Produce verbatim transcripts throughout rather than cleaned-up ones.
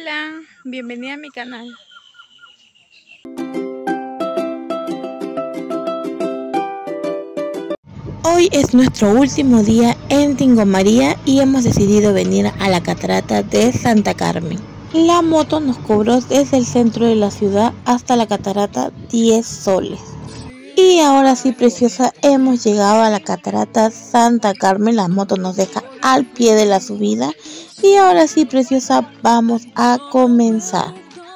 Hola, bienvenida a mi canal. Hoy es nuestro último día en Tingo María y hemos decidido venir a la catarata de Santa Carmen. La moto nos cobró desde el centro de la ciudad hasta la catarata diez soles. Y ahora sí, preciosa, hemos llegado a la catarata Santa Carmen. La moto nos deja al pie de la subida. Y ahora sí, preciosa, vamos a comenzar.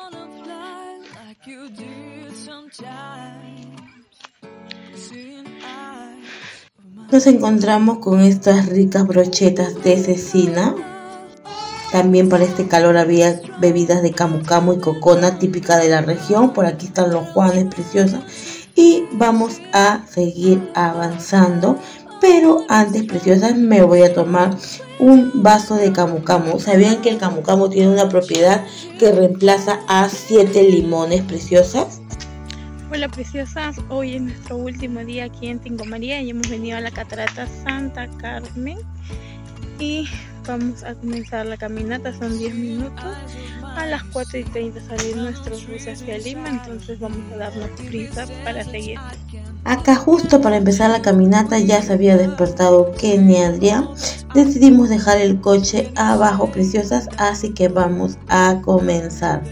Nos encontramos con estas ricas brochetas de cecina. También para este calor había bebidas de camu camu y cocona típica de la región. Por aquí están los juanes, preciosa. Y vamos a seguir avanzando. Pero antes, preciosas, me voy a tomar un vaso de camu camu. ¿Sabían que el camu camu tiene una propiedad que reemplaza a siete limones, preciosas? Hola preciosas, hoy es nuestro último día aquí en Tingo María y hemos venido a la catarata Santa Carmen y vamos a comenzar la caminata. Son diez minutos, a las cuatro y treinta sale nuestro bus hacia Lima, entonces vamos a darnos prisa para seguir. Acá justo para empezar la caminata ya se había despertado Kenny y Adrián. Decidimos dejar el coche abajo, preciosas, así que vamos a comenzar.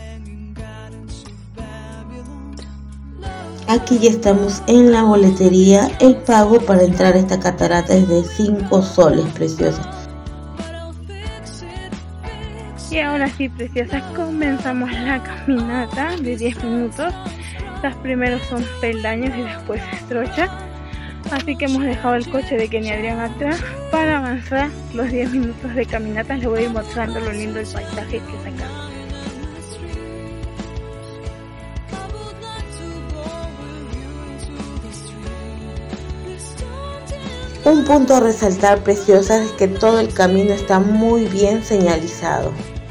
Aquí ya estamos en la boletería. El pago para entrar a esta catarata es de cinco soles, preciosas. Y ahora sí, preciosas, comenzamos la caminata de diez minutos. Los primeros son peldaños y después es trocha. Así que hemos dejado el coche de Kenny y Adrián atrás para avanzar los diez minutos de caminata. Les voy a ir mostrando lo lindo del paisaje que es acá. Un punto a resaltar, preciosas, es que todo el camino está muy bien señalizado.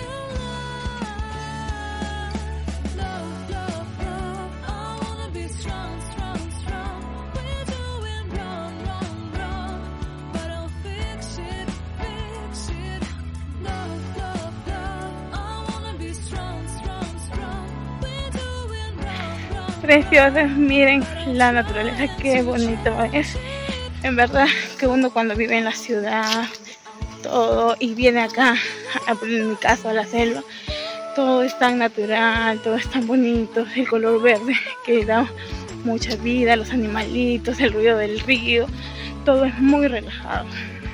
Preciosas, miren la naturaleza, qué bonito es. En verdad que uno cuando vive en la ciudad, todo, y viene acá, en mi caso a la selva, todo es tan natural, todo es tan bonito, el color verde que da mucha vida, los animalitos, el ruido del río, todo es muy relajado.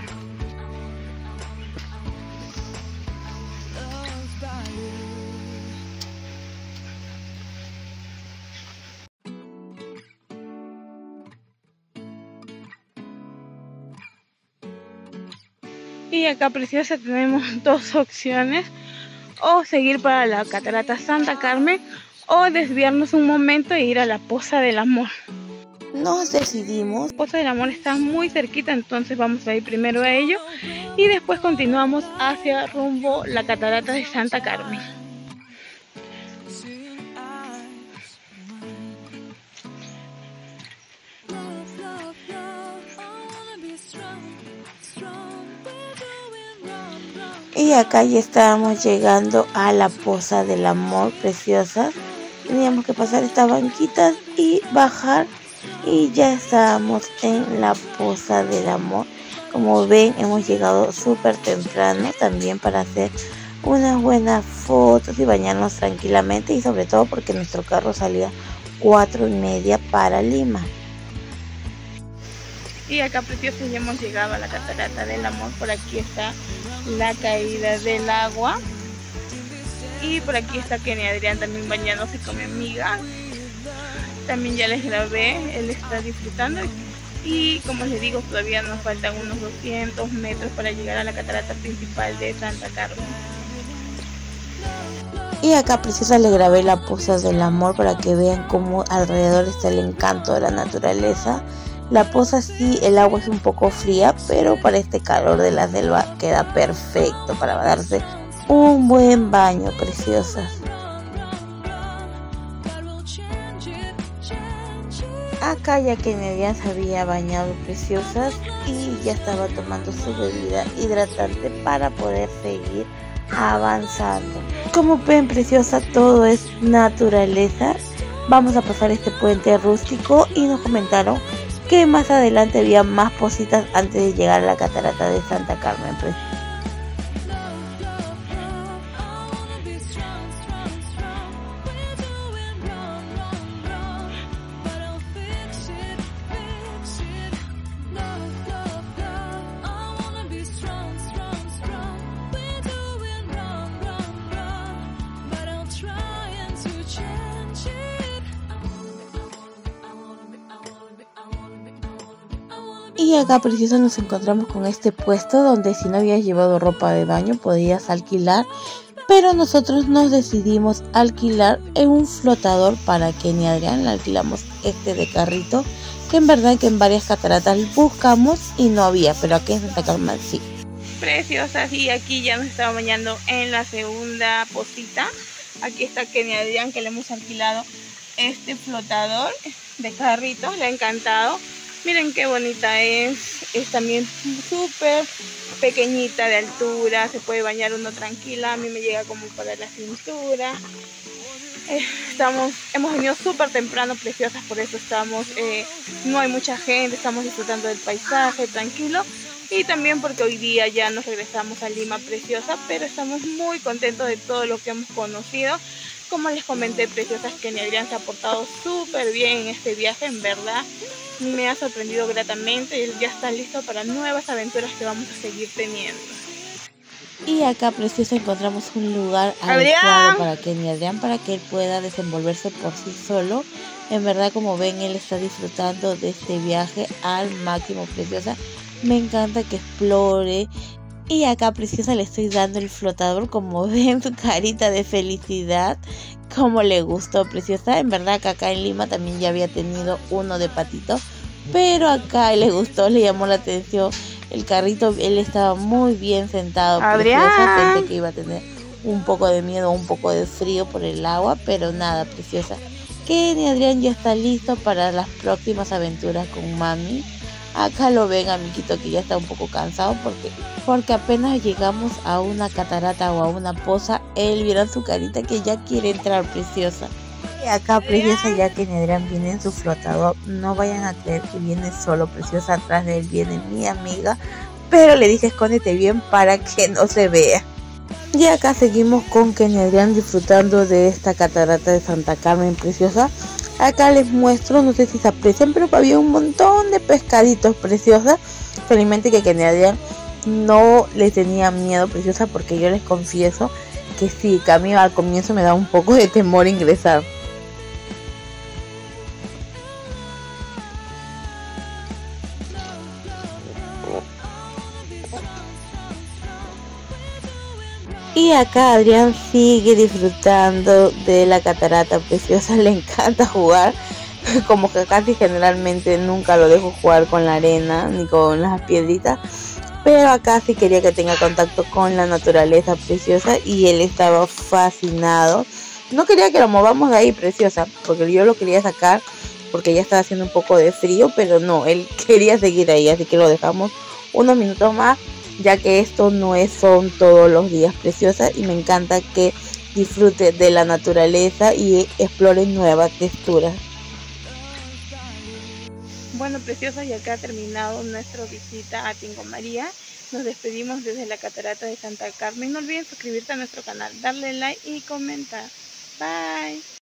Y acá, preciosa, tenemos dos opciones: o seguir para la catarata Santa Carmen o desviarnos un momento e ir a la Poza del Amor. Nos decidimos. La Poza del Amor está muy cerquita, entonces vamos a ir primero a ello y después continuamos hacia rumbo la catarata de Santa Carmen. Y acá ya estábamos llegando a la Poza del Amor, preciosas. Teníamos que pasar estas banquitas y bajar y ya estábamos en la Poza del Amor. Como ven, hemos llegado súper temprano también para hacer unas buenas fotos y bañarnos tranquilamente, y sobre todo porque nuestro carro salía cuatro y media para Lima. Y acá, preciosos, ya hemos llegado a la catarata del Amor. Por aquí está la caída del agua y por aquí está Kenny y Adrián también bañándose con mi amiga. También ya les grabé, él está disfrutando y como les digo, todavía nos faltan unos doscientos metros para llegar a la catarata principal de Santa Carmen. Y acá, preciosa, le grabé la Poza del Amor para que vean cómo alrededor está el encanto de la naturaleza. La poza sí, el agua es un poco fría, pero para este calor de la selva queda perfecto para darse un buen baño, preciosas. Acá ya que Adrián se había bañado, preciosas, y ya estaba tomando su bebida hidratante para poder seguir avanzando. Como ven, preciosa, todo es naturaleza. Vamos a pasar este puente rústico y nos comentaron que más adelante había más positas antes de llegar a la catarata de Santa Carmen. Y acá, preciosa, nos encontramos con este puesto donde si no habías llevado ropa de baño podías alquilar, pero nosotros nos decidimos alquilar en un flotador para Kenny y Adrián. Le alquilamos este de carrito, que en verdad que en varias cataratas buscamos y no había, pero aquí en Santa Carmen sí. Preciosas, y aquí ya nos estamos bañando en la segunda posita. Aquí está Kenny y Adrián, que le hemos alquilado este flotador de carritos, le ha encantado. Miren qué bonita es, es también súper pequeñita de altura, se puede bañar uno tranquila, a mí me llega como para la cintura. Eh, estamos, hemos venido súper temprano, preciosas, por eso estamos, eh, no hay mucha gente, estamos disfrutando del paisaje tranquilo, y también porque hoy día ya nos regresamos a Lima, preciosa, pero estamos muy contentos de todo lo que hemos conocido. Como les comenté, preciosas, que Adrián se ha portado súper bien en este viaje, en verdad. Me ha sorprendido gratamente y él ya está listo para nuevas aventuras que vamos a seguir teniendo. Y acá, preciosa, encontramos un lugar ¡Adrián! adecuado para Kenny y Adrián, para que él pueda desenvolverse por sí solo. En verdad, como ven, él está disfrutando de este viaje al máximo, preciosa. Me encanta que explore. Y acá, preciosa, le estoy dando el flotador. Como ven, su carita de felicidad, como le gustó, preciosa. En verdad que acá en Lima también ya había tenido uno de patito, pero acá le gustó, le llamó la atención el carrito. Él estaba muy bien sentado, preciosa. Pensé que iba a tener un poco de miedo, un poco de frío por el agua, pero nada, preciosa. Kenny y Adrián ya está listo para las próximas aventuras con mami. Acá lo ven, amiguito, que ya está un poco cansado porque, porque apenas llegamos a una catarata o a una poza, él vieron su carita que ya quiere entrar, preciosa. Y acá, preciosa, ya que Adrián viene en su flotador, no vayan a creer que viene solo, preciosa. Atrás de él viene mi amiga, pero le dije escóndete bien para que no se vea. Y acá seguimos con Kenny y Adrián disfrutando de esta catarata de Santa Carmen, preciosa. Acá les muestro, no sé si se aprecian, pero había un montón de pescaditos, preciosa. Felizmente que Kenny y Adrián no le tenía miedo, preciosa, porque yo les confieso que sí, que a mí al comienzo me da un poco de temor ingresar. Y acá Adrián sigue disfrutando de la catarata, preciosa. Le encanta jugar, como que casi generalmente nunca lo dejo jugar con la arena ni con las piedritas, pero acá sí quería que tenga contacto con la naturaleza, preciosa, y él estaba fascinado. No quería que lo movamos de ahí, preciosa, porque yo lo quería sacar porque ya estaba haciendo un poco de frío, pero no, él quería seguir ahí, así que lo dejamos unos minutos más, ya que esto no es son todos los días, preciosa, y me encanta que disfrute de la naturaleza y explore nuevas texturas. Bueno, preciosas, y acá ha terminado nuestra visita a Tingo María. Nos despedimos desde la catarata de Santa Carmen. No olviden suscribirte a nuestro canal, darle like y comentar. Bye.